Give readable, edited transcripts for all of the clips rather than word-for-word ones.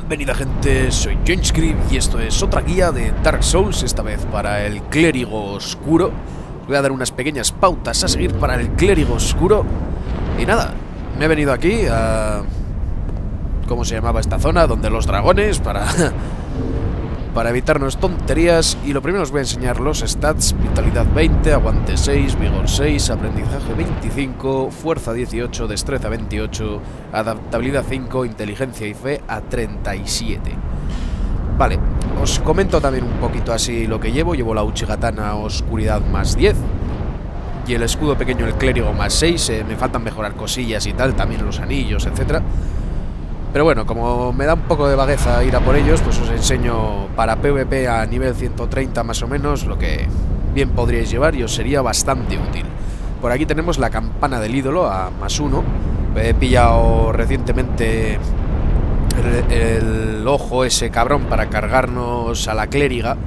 Bienvenida gente, soy Joinscript y esto es otra guía de Dark Souls, esta vez para el Clérigo Oscuro. Os voy a dar unas pequeñas pautas a seguir para el Clérigo Oscuro. Y nada, me he venido aquí a... ¿cómo se llamaba esta zona? Donde los dragones, para evitarnos tonterías. Y lo primero os voy a enseñar los stats: vitalidad 20, aguante 6, vigor 6, aprendizaje 25, fuerza 18, destreza 28, adaptabilidad 5, inteligencia y fe a 37. Vale, os comento también un poquito así lo que llevo. Llevo la Uchigatana oscuridad más 10 y el escudo pequeño el clérigo más 6. Me faltan mejorar cosillas y tal, también los anillos, etcétera. Pero bueno, como me da un poco de vagueza ir a por ellos, pues os enseño para PvP a nivel 130 más o menos lo que bien podríais llevar y os sería bastante útil. Por aquí tenemos la campana del ídolo a +1. He pillado recientemente el ojo ese cabrón para cargarnos a la clériga.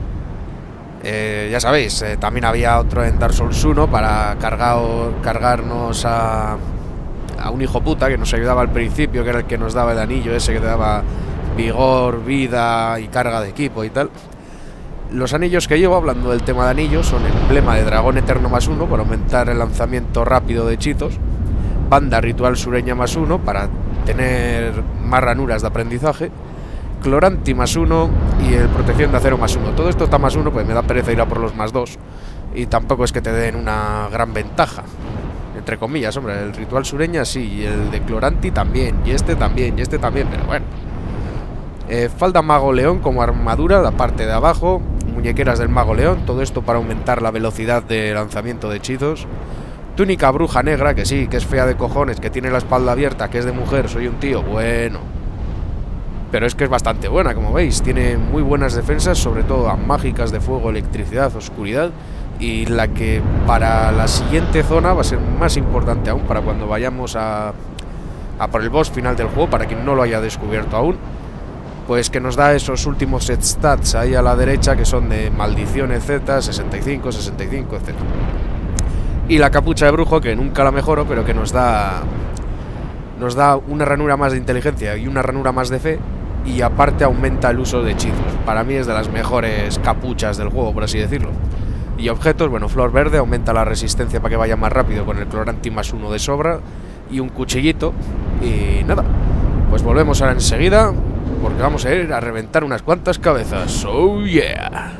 Ya sabéis, también había otro en Dark Souls 1 para cargarnos a un hijo puta que nos ayudaba al principio, que era el que nos daba el anillo ese que te daba vigor, vida y carga de equipo y tal. Los anillos que llevo, hablando del tema de anillos, son emblema de dragón eterno +1 para aumentar el lanzamiento rápido de hechizos, banda ritual sureña +1 para tener más ranuras de aprendizaje, cloranti +1 y el protección de acero +1. Todo esto está +1, pues me da pereza ir a por los +2 y tampoco es que te den una gran ventaja, entre comillas. Hombre, el ritual sureña sí, y el de cloranti también, y este también, pero bueno. Falda mago león como armadura, la parte de abajo, muñequeras del mago león, todo esto para aumentar la velocidad de lanzamiento de hechizos. Túnica bruja negra, que sí, que es fea de cojones, que tiene la espalda abierta, que es de mujer, soy un tío, bueno. Pero es que es bastante buena, como veis, tiene muy buenas defensas, sobre todo a mágicas de fuego, electricidad, oscuridad. Y la que para la siguiente zona va a ser más importante aún, para cuando vayamos a por el boss final del juego, para quien no lo haya descubierto aún, pues que nos da esos últimos stats ahí a la derecha, que son de maldición, etc, 65, 65, etc. Y la capucha de brujo, que nunca la mejoro, pero que nos da una ranura más de inteligencia y una ranura más de fe, y aparte aumenta el uso de hechizos. Para mí es de las mejores capuchas del juego, por así decirlo. Y objetos, bueno, flor verde, aumenta la resistencia para que vaya más rápido con el cloranti +1 de sobra. Y un cuchillito. Y nada, pues volvemos ahora enseguida, porque vamos a ir a reventar unas cuantas cabezas. ¡Oh yeah!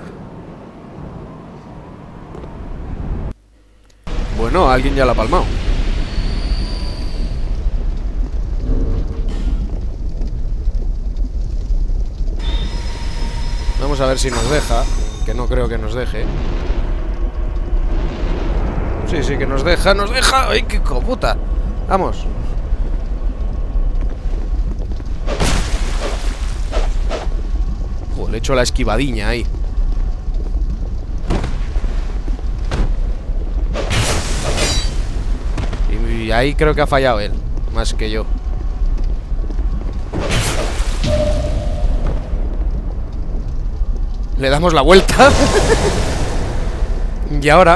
Bueno, alguien ya la ha palmado. Vamos a ver si nos deja, que no creo que nos deje. Sí, que nos deja, ¡ay, qué coputa! Vamos. Le he hecho la esquivadiña ahí. Y ahí creo que ha fallado él, más que yo. Le damos la vuelta. Y ahora...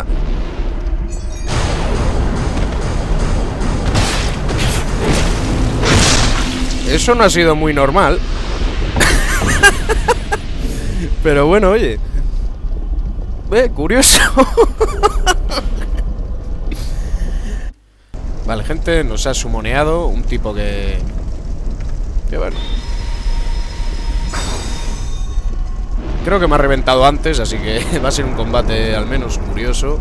eso no ha sido muy normal. Pero bueno, oye. Curioso. Vale, gente, nos ha sumoneado un tipo que bueno. Creo que me ha reventado antes, así que va a ser un combate al menos curioso.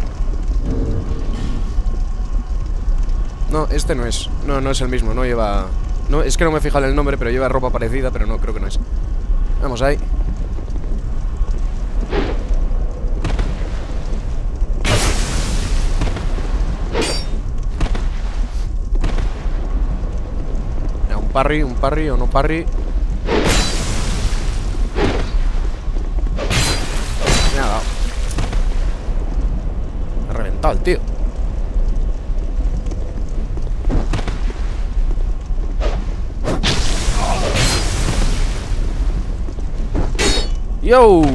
No, este no es. No es el mismo, no lleva... No, es que no me he fijado en el nombre, pero lleva ropa parecida, pero no, creo que no es. Vamos ahí. Un parry o no parry. Me ha dado. Me ha reventado el tío. Yo.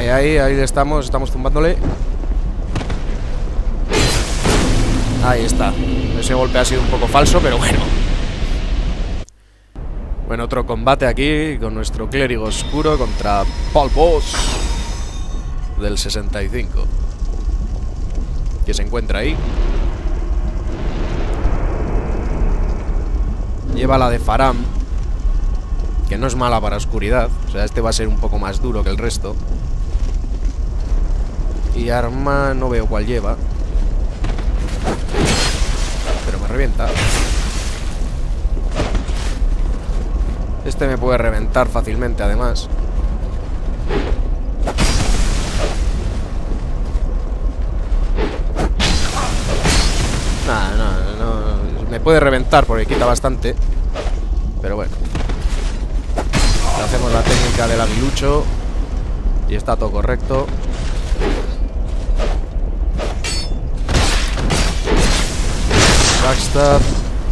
Ahí estamos tumbándole. Ahí está. Ese golpe ha sido un poco falso, pero bueno. Bueno, otro combate aquí con nuestro clérigo oscuro contra Paul Boss del 65, que se encuentra ahí. Lleva la de Faram, que no es mala para oscuridad. O sea, este va a ser un poco más duro que el resto. Y arma no veo cuál lleva, pero me revienta. Este me puede reventar fácilmente, además. No. Me puede reventar porque quita bastante. Pero bueno. Le hacemos la técnica del aguilucho y está todo correcto. Backstab.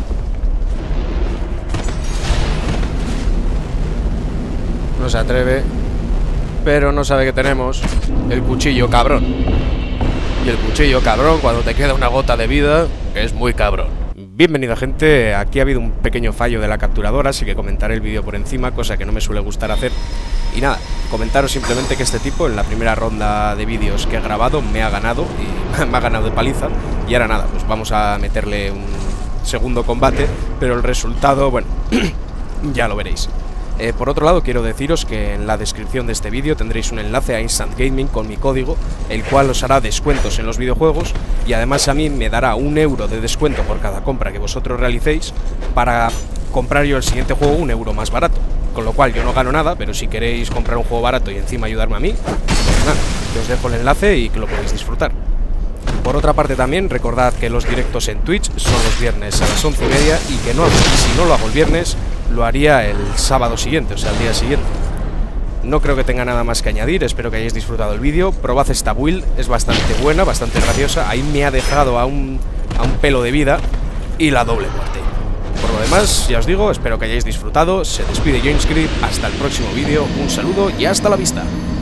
No se atreve, pero no sabe que tenemos el cuchillo cabrón. Y el cuchillo cabrón, cuando te queda una gota de vida, es muy cabrón. Bienvenida, gente. Aquí ha habido un pequeño fallo de la capturadora, así que comentaré el vídeo por encima, cosa que no me suele gustar hacer. Y nada, comentaros simplemente que este tipo en la primera ronda de vídeos que he grabado me ha ganado, y me ha ganado de paliza. Y ahora nada, pues vamos a meterle un segundo combate, pero el resultado, bueno, ya lo veréis. Por otro lado, quiero deciros que en la descripción de este vídeo tendréis un enlace a Instant Gaming con mi código, el cual os hará descuentos en los videojuegos y además a mí me dará 1 euro de descuento por cada compra que vosotros realicéis para comprar yo el siguiente juego 1 euro más barato. Con lo cual yo no gano nada, pero si queréis comprar un juego barato y encima ayudarme a mí, pues nada, que os dejo el enlace y que lo podéis disfrutar. Por otra parte también, recordad que los directos en Twitch son los viernes a las 11:30 y que si no lo hago el viernes, lo haría el sábado siguiente, o sea, el día siguiente. No creo que tenga nada más que añadir, espero que hayáis disfrutado el vídeo. Probad esta build, es bastante buena, bastante graciosa. Ahí me ha dejado a un pelo de vida y la doble muerte. Por lo demás, ya os digo, espero que hayáis disfrutado. Se despide JamesGrip, hasta el próximo vídeo, un saludo y hasta la vista.